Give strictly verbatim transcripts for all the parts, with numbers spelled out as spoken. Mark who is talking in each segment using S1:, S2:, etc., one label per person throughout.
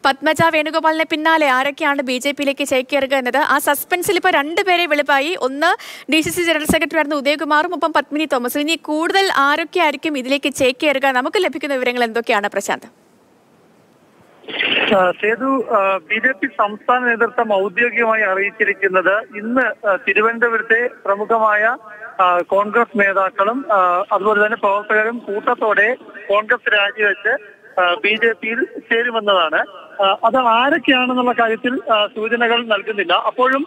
S1: പത്മജ വേണുഗോപാലിനെ പിന്നാലെ ആരൊക്കെയാണ് B J പിയിലേക്ക് ചേക്കേറുക എന്നത് ആ സസ്പെൻസിൽ ഇപ്പോൾ രണ്ടുപേരെ വെളിപ്പായി. ഒന്ന് D C C general secretary ആയിരുന്ന ഉദയകുമാറും ഒപ്പം പത്മിനി തോമസും. ഇനി കൂടുതൽ ആരൊക്കെ ആയിരിക്കും ഇതിലേക്ക് ചേക്കേറുക? നമുക്ക് ലഭിക്കുന്ന വിവരങ്ങൾ എന്തൊക്കെയാണ് Prashant?
S2: Sethu, B J P സംസ്ഥാന നേതൃത്വം ഔദ്യോഗികമായി അറിയിച്ചിരിക്കുന്നത് ഇന്ന് തിരുവനന്തപുരത്തെ പ്രമുഖമായ കോൺഗ്രസ് നേതാക്കളും അതുപോലെ തന്നെ പ്രവർത്തകരും കൂട്ടത്തോടെ കോൺഗ്രസ് രാജിവെച്ച് ബി ജെ പിയിൽ ചേരുമെന്നതാണ്. അത് ആരൊക്കെയാണെന്നുള്ള കാര്യത്തിൽ സൂചനകൾ നൽകുന്നില്ല. അപ്പോഴും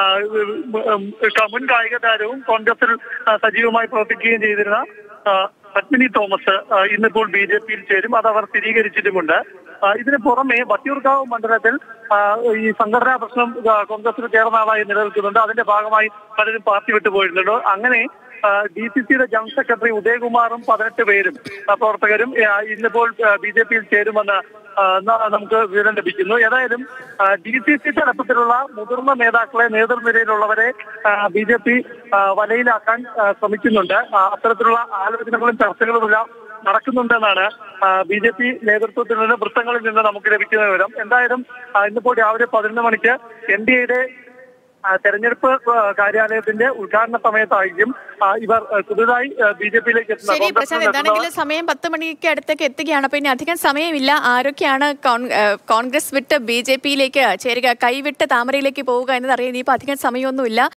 S2: മുൻ കായിക താരവും കോൺഗ്രസിൽ സജീവമായി പ്രവർത്തിക്കുകയും ചെയ്തിരുന്ന പത്മിനി തോമസ് ഇന്നിപ്പോൾ ബി ജെ പിയിൽ ചേരും. അത് അവർ സ്ഥിരീകരിച്ചിട്ടുമുണ്ട്. ഇതിന് പുറമെ വട്ടിയൂർക്കാവ് മണ്ഡലത്തിൽ ഈ സംഘടനാ പ്രശ്നം കോൺഗ്രസിൽ ചേർന്ന ആളായി നിലനിൽക്കുന്നുണ്ട്. അതിന്റെ ഭാഗമായി പലരും പാർട്ടി വിട്ടുപോയിരുന്നുണ്ട്. അങ്ങനെ ഡി സി സിയുടെ ജനറൽ സെക്രട്ടറി ഉദയകുമാറും പതിനെട്ട് പേരും പ്രവർത്തകരും ഇന്നിപ്പോൾ ബി ജെ പിയിൽ ചേരുമെന്ന് നമുക്ക് വിവരം ലഭിക്കുന്നു. ഏതായാലും ഡി സി സി തലപ്പത്തിലുള്ള മുതിർന്ന നേതാക്കളെ, നേതൃനിരയിലുള്ളവരെ ബി ജെ പി വലയിലാക്കാൻ ശ്രമിക്കുന്നുണ്ട്. അത്തരത്തിലുള്ള ആലോചനകളും ചർച്ചകളുമെല്ലാം നടക്കുന്നുണ്ടെന്നാണ് ബി ജെ പി നേതൃത്വത്തിൽ നിന്ന്, വൃത്തങ്ങളിൽ നിന്ന് നമുക്ക് ലഭിക്കുന്ന വിവരം. എന്തായാലും ഇന്നിപ്പോൾ രാവിലെ പതിനൊന്ന് മണിക്ക് എൻ ഡി എയുടെ തെരഞ്ഞെടുപ്പ് കാര്യാലയത്തിന്റെ ഉദ്ഘാടന സമയത്തായിരിക്കും ഇവർ പുതുതായി ബി ജെ പിയിലേക്ക്
S1: എത്തുന്നത്. എന്താണെങ്കിലും സമയം പത്ത് മണിക്ക് അടുത്തേക്ക് എത്തുകയാണ്. അപ്പൊ ഇനി അധികം സമയമില്ല. ആരൊക്കെയാണ് കോൺഗ്രസ് വിട്ട് ബി ജെ പിയിലേക്ക് ചേരുക, കൈവിട്ട് താമരയിലേക്ക് പോവുക എന്നത് അറിയാൻ ഇനിയിപ്പോ അധികം സമയമൊന്നുമില്ല.